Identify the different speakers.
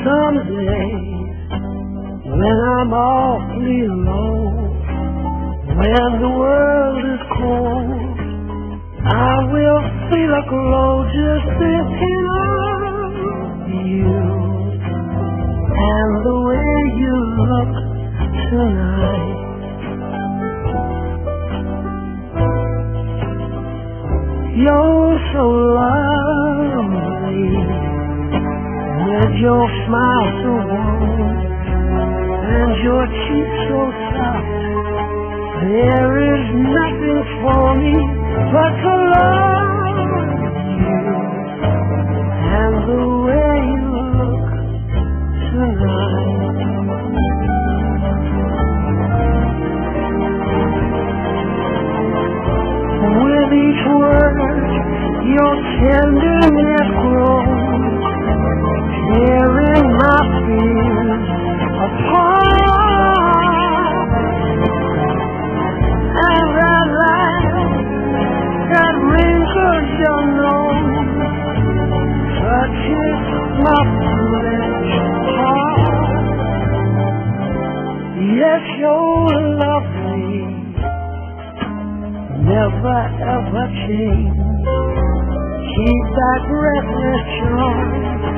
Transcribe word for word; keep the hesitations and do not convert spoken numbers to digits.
Speaker 1: Someday, when I'm awfully alone, when the world is cold, I will feel a glow just thinking of you and the way you look tonight. You're so lovely, with your smile so warm and your cheeks so soft. There is nothing for me but to love you and the way you look tonight. With each word, your tenderness grows, tearing my fears apart. And that light that wrinkles your nose touches my foolish heart. Yes, you're lovely, never ever change. Keep that restless charm